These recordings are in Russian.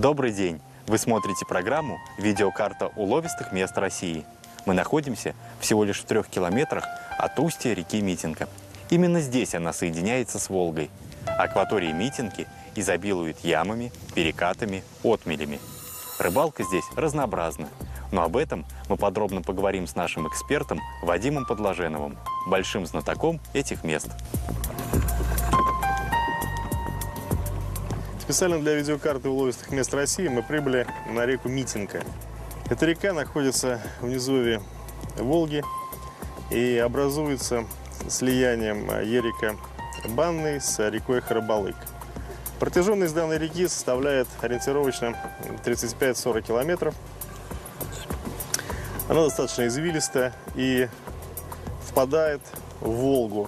Добрый день! Вы смотрите программу «Видеокарта уловистых мест России». Мы находимся всего лишь в 3 километрах от устья реки Митинка. Именно здесь она соединяется с Волгой. Акватория Митинки изобилует ямами, перекатами, отмелями. Рыбалка здесь разнообразна. Но об этом мы подробно поговорим с нашим экспертом Вадимом Подложеновым, большим знатоком этих мест. Специально для видеокарты уловистых мест России мы прибыли на реку Митинка. Эта река находится в низовье Волги и образуется слиянием Ерика Банный с рекой Харабалык. Протяженность данной реки составляет ориентировочно 35-40 километров. Она достаточно извилистая и впадает в Волгу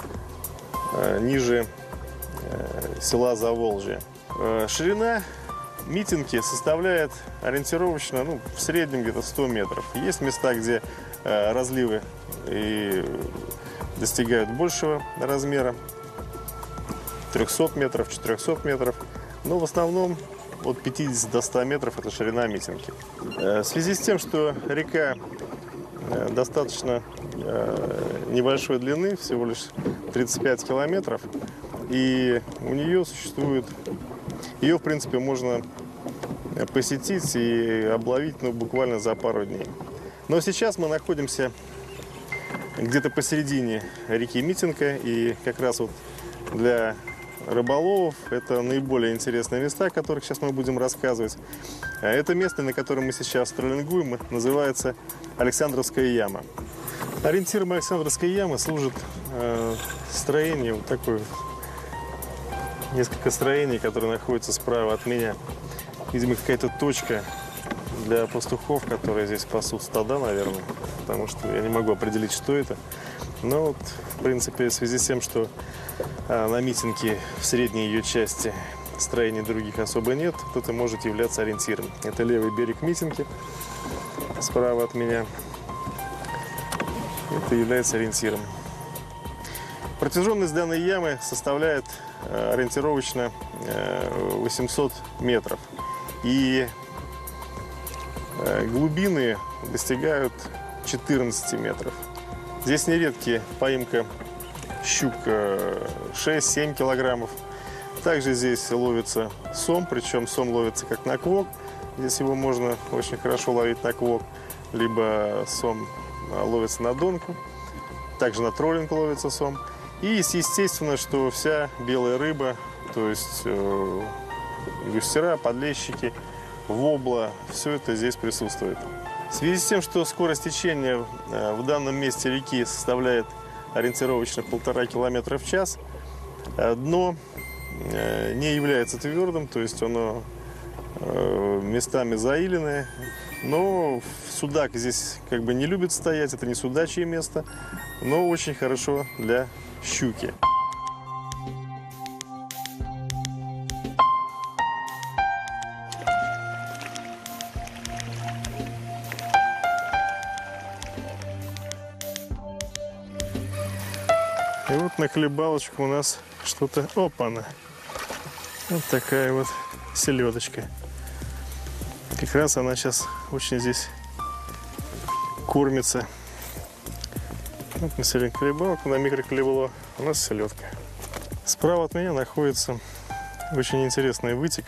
ниже села Заволжье. Ширина Митинки составляет ориентировочно в среднем где-то 100 метров. Есть места, где разливы и достигают большего размера, 300 метров, 400 метров. Но в основном от 50 до 100 метров это ширина Митинки. В связи с тем, что река достаточно небольшой длины, всего лишь 35 километров, и у нее существует, ее в принципе можно посетить и обловить буквально за пару дней. Но сейчас мы находимся где-то посередине реки Митинка, и как раз вот для рыболовов это наиболее интересные места, о которых сейчас мы будем рассказывать. Это место, на котором мы сейчас троллингуем, называется Александровская яма. Ориентиром Александровской ямы служит строение, вот такое, несколько строений, которые находятся справа от меня. Видимо, какая-то точка для пастухов, которые здесь пасут стада, наверное, потому что я не могу определить, что это. Но вот, в принципе, в связи с тем, что на Митинке в средней ее части строений других особо нет, то это может являться ориентиром. Это левый берег Митинки, справа от меня. Это является ориентиром. Протяженность данной ямы составляет ориентировочно 800 метров. И глубины достигают 14 метров. Здесь нередки поимка щук 6-7 килограммов. Также здесь ловится сом, причем сом ловится как на квок. Здесь его можно очень хорошо ловить на квок, либо сом ловится на донку, также на троллинг ловится сом. И естественно, что вся белая рыба, то есть густера, подлещики, вобла, все это здесь присутствует. В связи с тем, что скорость течения в данном месте реки составляет ориентировочно 1,5 километра в час, дно не является твердым, то есть оно местами заиленное, но судак здесь как бы не любит стоять, это не судачье место, но очень хорошо для щуки. И вот на хлебалочку у нас что-то, опа-на, вот такая вот селедочка. Как раз она сейчас очень здесь кормится. Вот на селедку хлебалку, на микрохлебало у нас селедка. Справа от меня находится очень интересный вытек.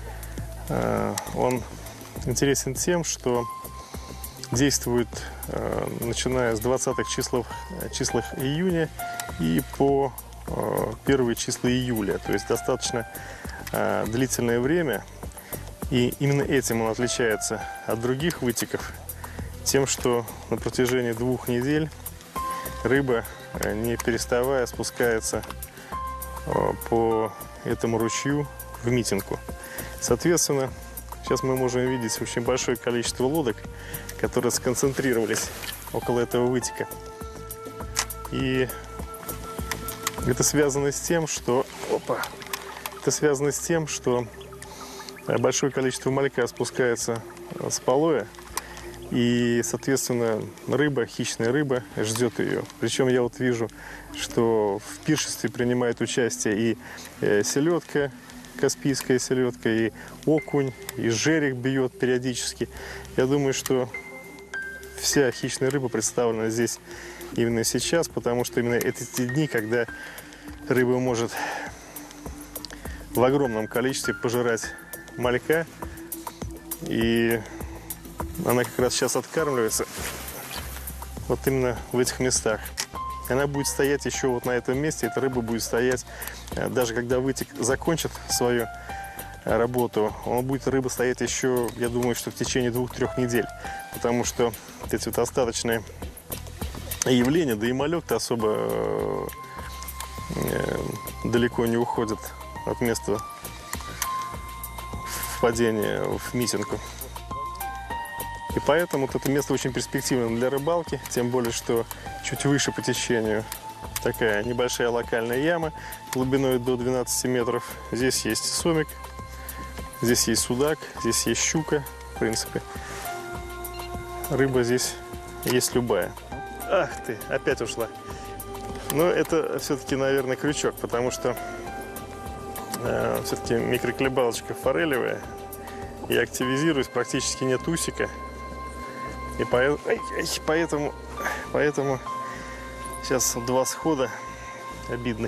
Он интересен тем, что действует начиная с 20-х числах июня и по первые числа июля. То есть достаточно длительное время. И именно этим он отличается от других вытеков. Тем, что на протяжении 2 недель рыба, не переставая, спускается по этому ручью в Митинку. Соответственно, сейчас мы можем видеть очень большое количество лодок, которые сконцентрировались около этого вытека. И это связано с тем, что большое количество малька спускается с полоя, и, соответственно, рыба, хищная рыба, ждет ее. Причем я вот вижу, что в пиршестве принимает участие и селедка, каспийская селедка, и окунь, и жерех бьет периодически. Я думаю, что вся хищная рыба представлена здесь именно сейчас, потому что именно эти дни, когда рыба может в огромном количестве пожирать малька, и она как раз сейчас откармливается вот именно в этих местах. Она будет стоять еще вот на этом месте, эта рыба будет стоять, даже когда вытек закончит свою работу, рыба стоять еще, я думаю, что в течение 2-3 недель, потому что эти вот остаточные явления, да и малек-то особо далеко не уходит от места впадения в митинку. И поэтому вот это место очень перспективно для рыбалки, тем более, что чуть выше по течению такая небольшая локальная яма глубиной до 12 метров. Здесь есть сомик, здесь есть судак, здесь есть щука, в принципе. Рыба здесь есть любая. Ах ты, опять ушла. Но это все-таки, наверное, крючок, потому что все-таки микроклебалочка форелевая. Я активизируюсь, практически нет усика. И поэтому сейчас 2 схода обидных.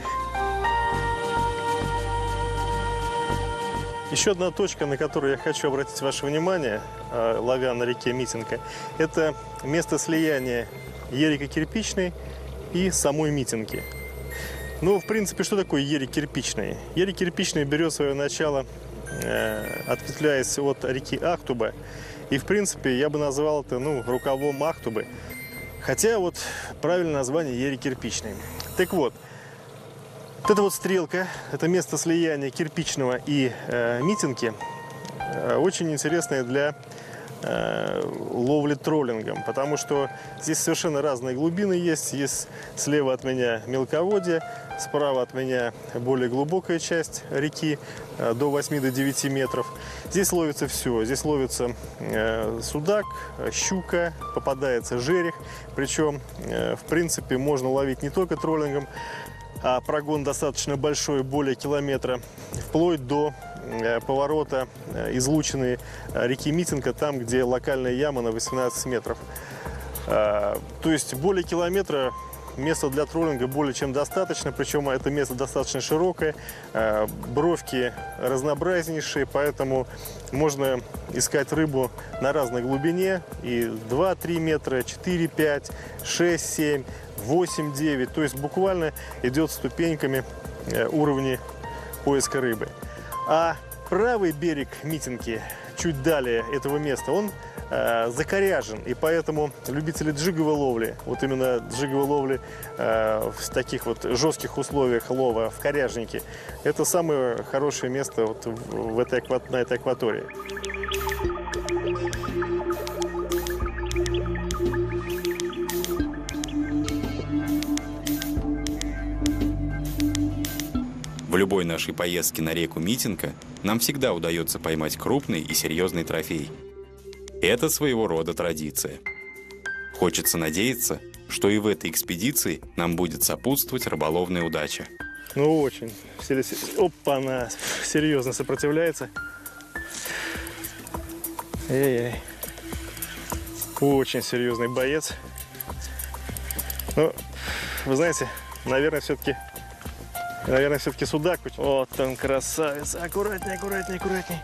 Еще одна точка, на которую я хочу обратить ваше внимание, ловя на реке Митинка, это место слияния ерика кирпичной и самой Митинки. Ну, в принципе, что такое ерик кирпичный? Ерик кирпичный берет свое начало, ответвляясь от реки Ахтуба. И, в принципе, я бы назвал это, рукавом Ахтубы. Хотя вот правильное название ерик кирпичный. Так вот эта вот стрелка, это место слияния кирпичного и Митинки, очень интересное для ловли троллингом, потому что здесь совершенно разные глубины есть. Есть слева от меня мелководье, справа от меня более глубокая часть реки, до 8-9 метров. Здесь ловится все. Здесь ловится судак, щука, попадается жерех. Причем, в принципе, можно ловить не только троллингом, а прогон достаточно большой, более километра, вплоть до поворота излучины реки Митинка, там, где локальная яма на 18 метров. То есть более километра места для троллинга более чем достаточно, причем это место достаточно широкое, бровки разнообразнейшие, поэтому можно искать рыбу на разной глубине, и 2-3 метра, 4-5, 6-7, 8-9, то есть буквально идет ступеньками уровни поиска рыбы. А правый берег Митинки, чуть далее этого места, он закоряжен, и поэтому любители джиговой ловли, вот именно джиговой ловли в таких вот жестких условиях лова в коряжнике, это самое хорошее место вот на этой акватории. В любой нашей поездке на реку Митинка нам всегда удается поймать крупный и серьезный трофей. Это своего рода традиция. Хочется надеяться, что и в этой экспедиции нам будет сопутствовать рыболовная удача. Ну, очень. Опа-на! Серьезно сопротивляется. Эй-эй. Очень серьезный боец. Ну, вы знаете, наверное, все-таки судак. Вот он, красавец. Аккуратней, аккуратней, аккуратней.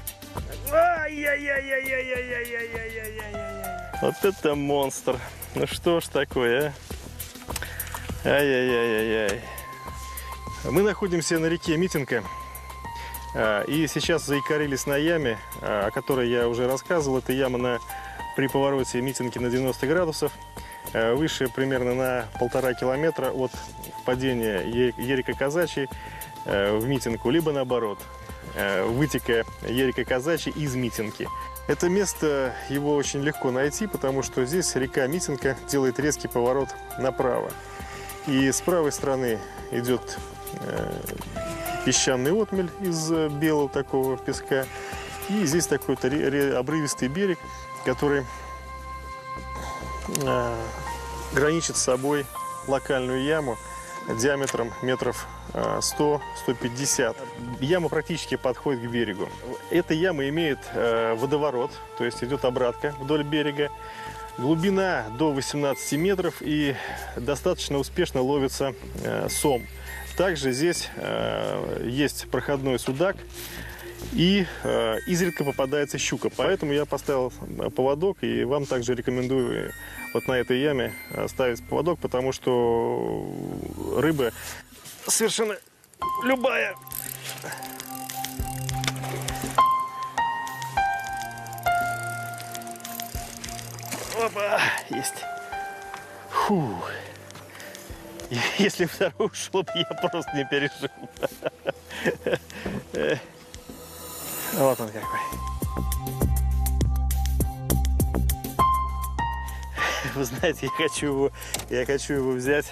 Вот это монстр. Ну что ж такое, а? Ай-яй-яй-яй-яй. Мы находимся на реке Митинка. И сейчас заикарились на яме, о которой я уже рассказывал. Это яма при повороте Митинки на 90 градусов. Выше примерно на 1,5 километра от впадения ерика Казачий в Митинку, либо наоборот, вытека ерика Казачий из Митинки. Это место, его очень легко найти, потому что здесь река Митинка делает резкий поворот направо. И с правой стороны идет песчаный отмель из белого такого песка. И здесь такой-то обрывистый берег, который граничит с собой локальную яму, диаметром метров 100-150. Яма практически подходит к берегу. Эта яма имеет водоворот, то есть идет обратка вдоль берега. Глубина до 18 метров и достаточно успешно ловится сом. Также здесь есть проходной судак и изредка попадается щука. Поэтому я поставил поводок, и вам также рекомендую вот на этой яме ставить поводок, потому что рыба совершенно любая. Опа, есть. Фу. Если второй ушел, я просто не пережил. Вот он какой. Вы знаете, я хочу его взять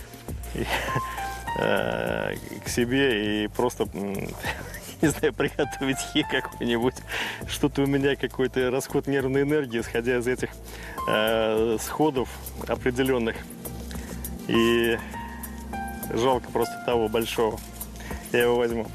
к себе и просто, не знаю, приготовить какой-нибудь. Что-то у меня какой-то расход нервной энергии, исходя из этих сходов определенных. И жалко просто того большого. Я его возьму.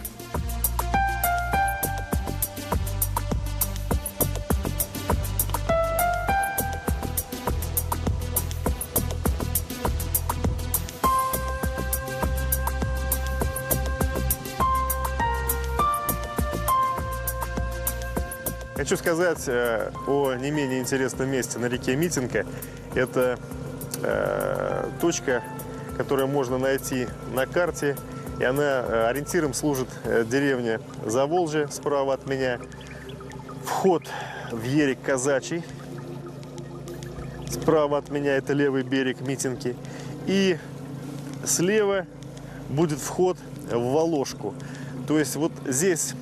Хочу сказать о не менее интересном месте на реке Митинка. Это точка, которую можно найти на карте. И она ориентиром служит деревня Заволжье справа от меня. Вход в Ерик Казачий. Справа от меня это левый берег Митинки. И слева будет вход в Воложку. То есть вот здесь...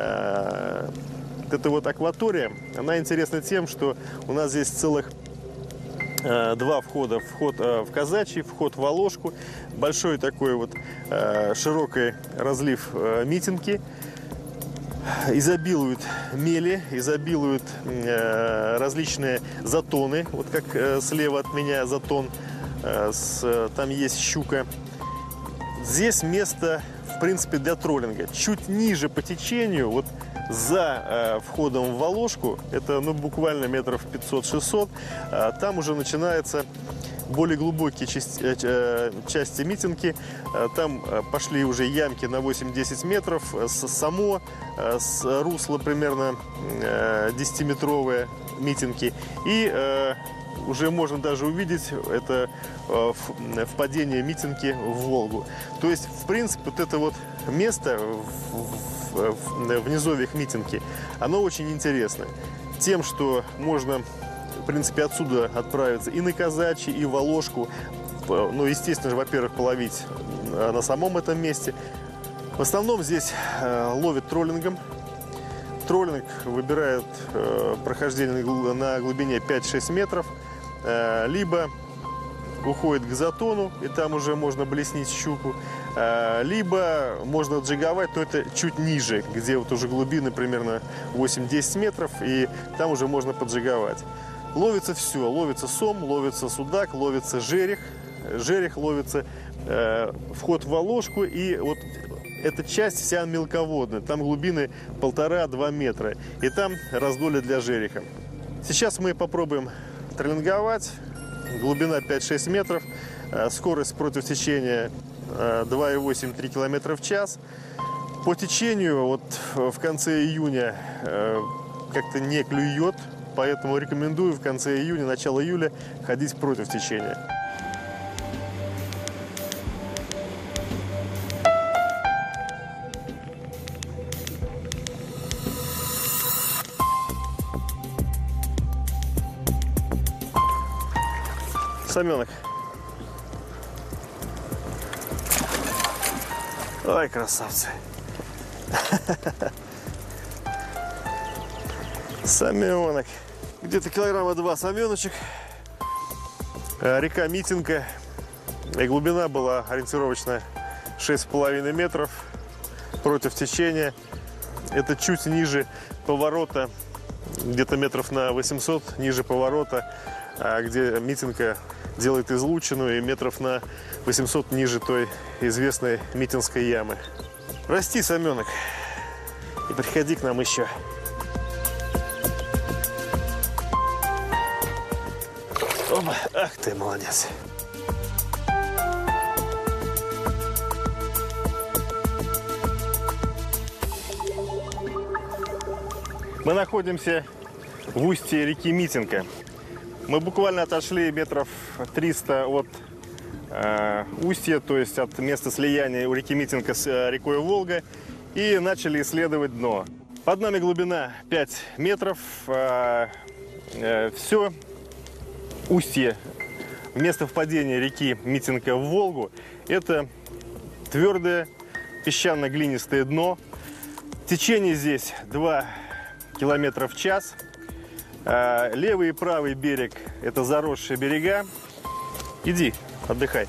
Эта вот акватория, она интересна тем, что у нас здесь целых два входа. Вход в Казачий, вход в Воложку. Большой такой вот широкий разлив Митинки. Изобилуют мели, изобилуют различные затоны. Вот как слева от меня затон, там есть щука. Здесь место, в принципе, для троллинга. Чуть ниже по течению, вот за входом в Воложку, это буквально метров 500-600, там уже начинаются более глубокие части Митинки. Там пошли уже ямки на 8-10 метров, само с русла примерно 10-метровые Митинки. И уже можно даже увидеть это впадение Митинки в Волгу. То есть, в принципе, вот это вот место в низовьях Митинки, оно очень интересно тем, что можно, в принципе, отсюда отправиться и на Казачий, и в Воложку. Ну, естественно же, во-первых, половить на самом этом месте. В основном здесь ловят троллингом. Троллинг выбирает прохождение на глубине 5-6 метров, либо уходит к затону, и там уже можно блеснить щуку, либо можно джиговать, но это чуть ниже, где вот уже глубины примерно 8-10 метров, и там уже можно поджиговать. Ловится все, ловится сом, ловится судак, ловится жерех, ловится вход в Воложку, и вот эта часть вся мелководная, там глубины 1,5-2 метра, и там раздолье для жереха. Сейчас мы попробуем троллинговать. Глубина 5-6 метров, скорость против течения 2,8-3 км в час. По течению вот в конце июня как-то не клюет, поэтому рекомендую в конце июня, начало июля ходить против течения. Саменок. Ой, красавцы. Саменок. Где-то килограмма 2 саменочек. Река Митинка. И глубина была ориентировочно 6,5 метров против течения. Это чуть ниже поворота, где-то метров на 800 ниже поворота, где Митинка делает излучину и метров на 800 ниже той известной Митинской ямы. Расти, Семенок, и приходи к нам еще. Оба, ах ты молодец. Мы находимся в устье реки Митинка. Мы буквально отошли метров 300 от устья, то есть от места слияния у реки Митинка с рекой Волга, и начали исследовать дно. Под нами глубина 5 метров. Все устье, место впадения реки Митинка в Волгу, это твердое песчано-глинистое дно. Течение здесь 2 километра в час. Левый и правый берег – это заросшие берега. Иди, отдыхай.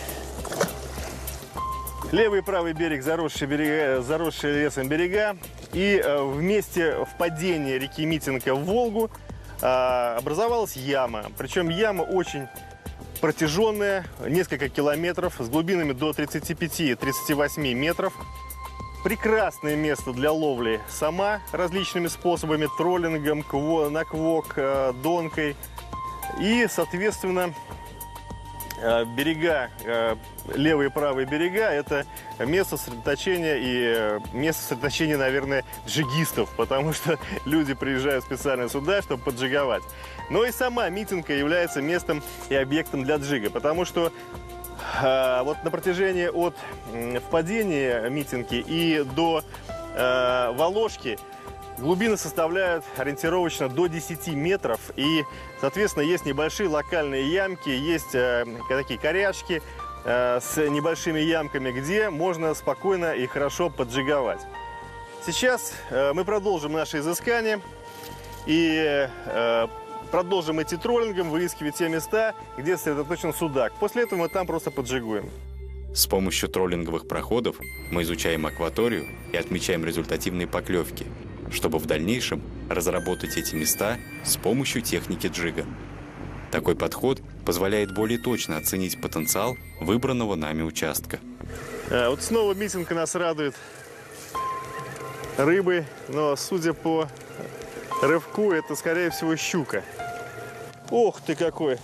Левый и правый берег – заросшие лесом берега. И в месте впадения реки Митинка в Волгу образовалась яма. Причем яма очень протяженная, несколько километров, с глубинами до 35-38 метров. Прекрасное место для ловли сама различными способами, троллингом, на квок, донкой. И, соответственно, берега, левые и правые берега – это место сосредоточения, наверное, джигистов, потому что люди приезжают специально сюда, чтобы поджиговать. Но и сама Митинка является местом и объектом для джига, потому что вот на протяжении от впадения Митинки и до Воложки глубины составляют ориентировочно до 10 метров. И, соответственно, есть небольшие локальные ямки, есть такие корячки с небольшими ямками, где можно спокойно и хорошо поджиговать. Сейчас мы продолжим наши изыскания и продолжим идти троллингом, выискивать те места, где сосредоточен судак. После этого мы там просто поджигуем. С помощью троллинговых проходов мы изучаем акваторию и отмечаем результативные поклевки, чтобы в дальнейшем разработать эти места с помощью техники джига. Такой подход позволяет более точно оценить потенциал выбранного нами участка. Вот снова Митинка нас радует рыбой, но судя по рывку, это, скорее всего, щука. Ох ты какой!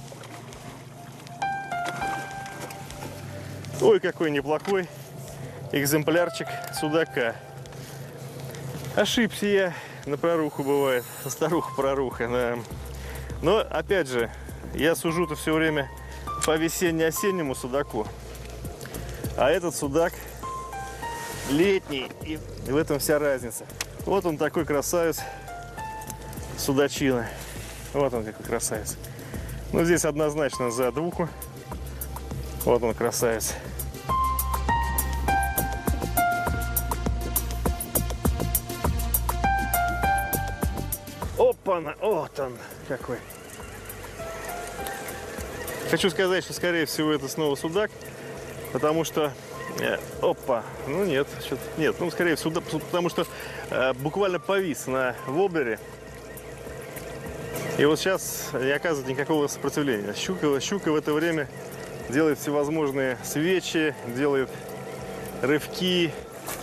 Ой, какой неплохой экземплярчик судака. Ошибся я на проруху, бывает, старуха-проруха. Да. Но, опять же, я сужу-то все время по весенне-осеннему судаку. А этот судак летний, и в этом вся разница. Вот он такой красавец. Судачина. Вот он какой красавец. Ну, здесь однозначно за двуху. Вот он красавец. Опа-на! Вот он какой. Хочу сказать, что, скорее всего, это снова судак. Потому что... Опа! Ну, нет. Нет, ну, скорее всего, потому что буквально повис на воблере. И вот сейчас не оказывает никакого сопротивления. Щука в это время делает всевозможные свечи, делает рывки.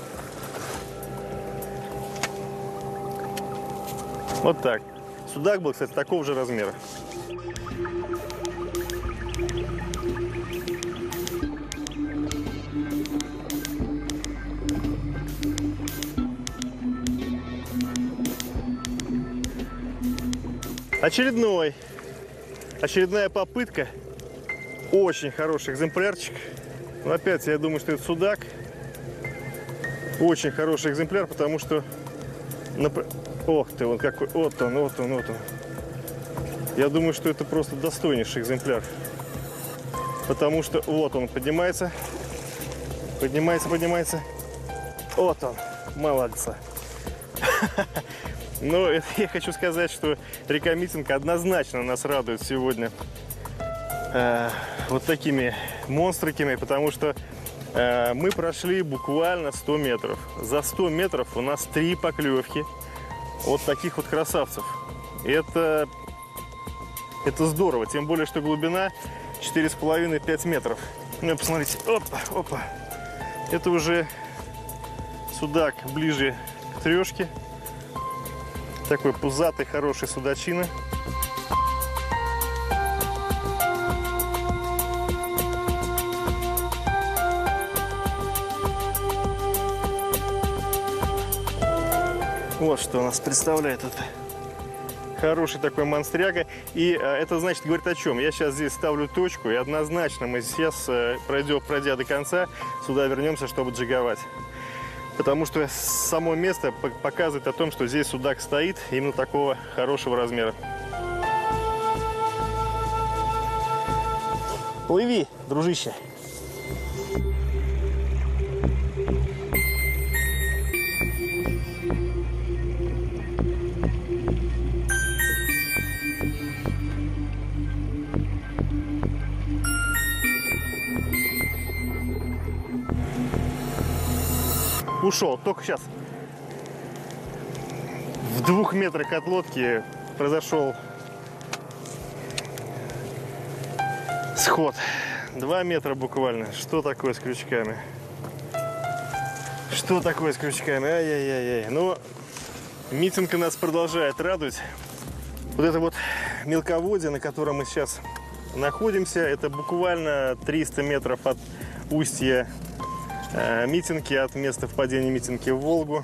Вот так. Судак был, кстати, такого же размера. Очередная попытка. Очень хороший экземплярчик. Но опять я думаю, что это судак. Очень хороший экземпляр, потому что... Ох ты, он какой. Вот он. Я думаю, что это просто достойнейший экземпляр. Потому что вот он поднимается. Поднимается. Вот он. Молодца. Но я хочу сказать, что река Митинка однозначно нас радует сегодня вот такими монстриками, потому что мы прошли буквально 100 метров. За 100 метров у нас 3 поклевки вот таких вот красавцев. Это здорово, тем более, что глубина 4,5-5 метров. Ну, посмотрите, опа, опа. Это уже судак ближе к трешке. Такой пузатый, хороший судачина. Вот что у нас представляет это. Хороший такой монстряга. И это значит, говорит о чем? Я сейчас здесь ставлю точку, и однозначно мы сейчас, пройдя до конца, сюда вернемся, чтобы джиговать. Потому что само место показывает о том, что здесь судак стоит именно такого хорошего размера. Плыви, дружище. Ушел, только сейчас. В 2 метрах от лодки произошел сход. 2 метра буквально. Что такое с крючками? Что такое с крючками? Ай-яй-яй-яй. Но митинг нас продолжает радовать. Вот это вот мелководье, на котором мы сейчас находимся, это буквально 300 метров от устья Митинки, от места впадения Митинки в Волгу.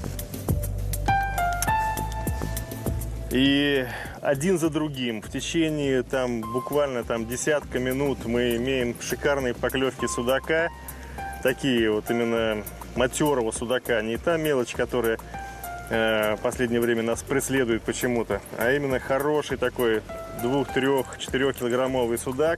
И один за другим в течение буквально десятка минут мы имеем шикарные поклевки судака. Такие вот именно матерого судака. Не та мелочь, которая в последнее время нас преследует почему-то, а именно хороший такой 2, 3, 4 килограммовый судак.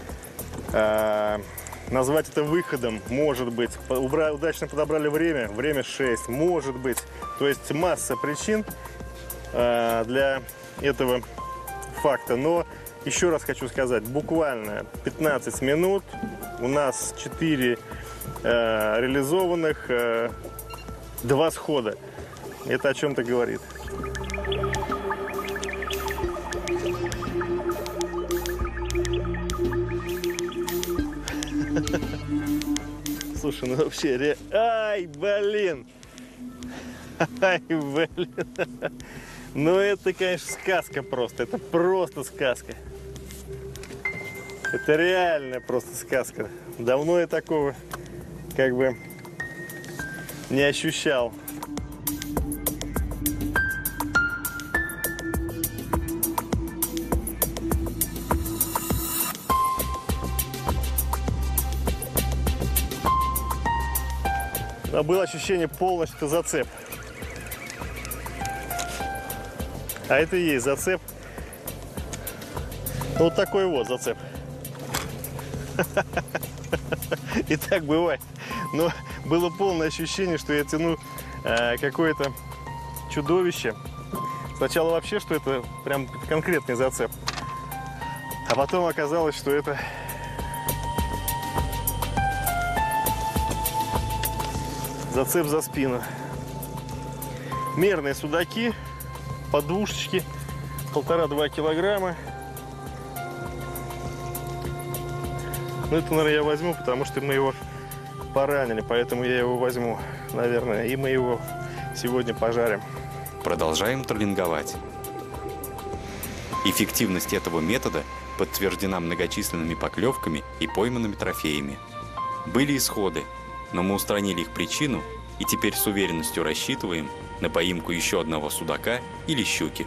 Назвать это выходом, может быть. Удачно подобрали время 6, может быть. То есть масса причин для этого факта. Но еще раз хочу сказать, буквально 15 минут у нас 4 реализованных, 2 схода. Это о чем-то говорит. Слушай, ну вообще, ай, блин! Ай, блин! Ну это, конечно, сказка просто. Это просто сказка. Это реально просто сказка. Давно я такого как бы не ощущал. Но было ощущение полностью зацеп. А это и есть зацеп. Вот такой вот зацеп. И так бывает. Но было полное ощущение, что я тяну какое-то чудовище. Сначала вообще, что это прям конкретный зацеп. А потом оказалось, что это зацеп за спину. Мерные судаки, подушечки, 1,5-2 килограмма. Ну, это, наверное, я возьму, потому что мы его поранили, поэтому я его возьму, наверное, и мы его сегодня пожарим. Продолжаем троллинговать. Эффективность этого метода подтверждена многочисленными поклевками и пойманными трофеями. Были исходы, но мы устранили их причину и теперь с уверенностью рассчитываем на поимку еще одного судака или щуки.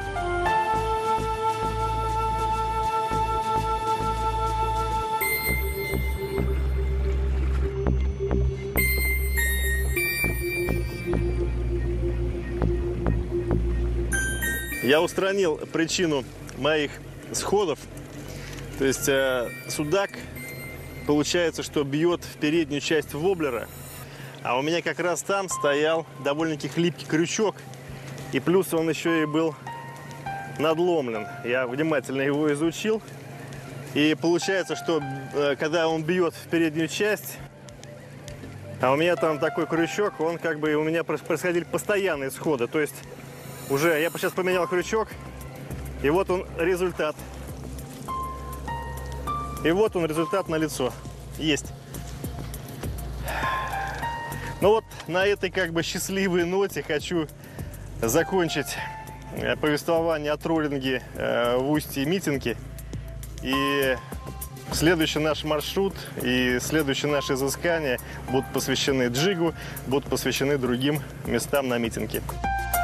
Я устранил причину моих сходов. То есть судак, получается, что бьет в переднюю часть воблера. А у меня как раз там стоял довольно-таки хлипкий крючок. И плюс он еще и был надломлен. Я внимательно его изучил. И получается, что когда он бьет в переднюю часть, а у меня там такой крючок, он как бы у меня происходили постоянные сходы. То есть уже я сейчас поменял крючок, и вот он результат. И вот он, результат налицо. Есть. Ну вот на этой как бы счастливой ноте хочу закончить повествование о троллинге в устье Митинки. И следующий наш маршрут и следующие наши изыскания будут посвящены Джигу, будут посвящены другим местам на Митинке.